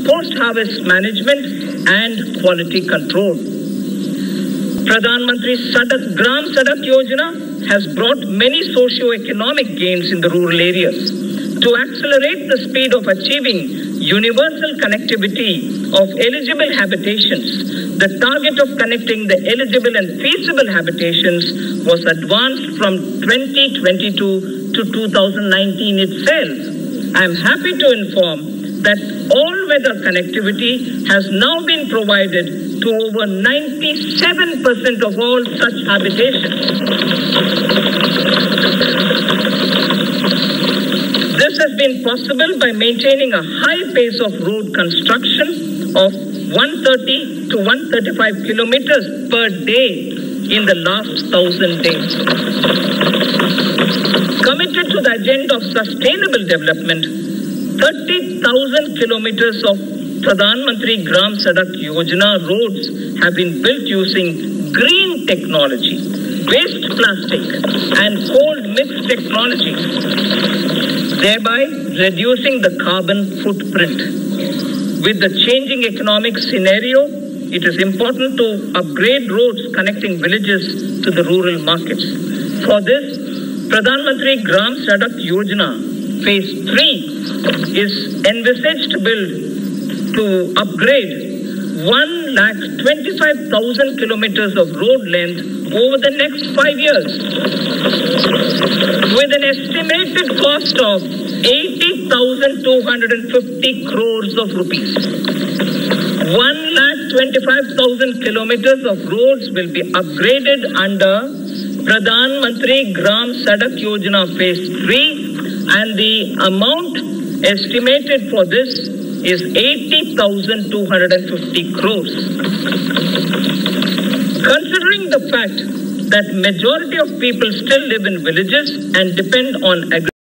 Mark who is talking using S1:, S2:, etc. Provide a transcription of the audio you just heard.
S1: post-harvest management and quality control. Pradhan Mantri Sadak Yojana has brought many socio-economic gains in the rural areas. To accelerate the speed of achieving universal connectivity of eligible habitations, the target of connecting the eligible and feasible habitations was advanced from 2022 to 2019 itself. I am happy to inform that all-weather connectivity has now been provided to over 97% of all such habitations. This has been possible by maintaining a high pace of road construction of 130 to 135 kilometers per day in the last 1,000 days. Committed to the agenda of sustainable development, 30,000 kilometers of Pradhan Mantri Gram Sadak Yojana roads have been built using green technology, waste plastic and cold mix technology, thereby reducing the carbon footprint. With the changing economic scenario, it is important to upgrade roads connecting villages to the rural markets. For this, Pradhan Mantri Gram Sadak Yojana Phase 3 is envisaged to upgrade 1,25,000 kilometers of road length over the next 5 years, with an estimated cost of 80,250 crores of rupees. 1,25,000 kilometers of roads will be upgraded under Pradhan Mantri Gram Sadak Yojana Phase 3, and the amount estimated for this is 80,250 crores. Considering the fact that majority of people still live in villages and depend on agriculture,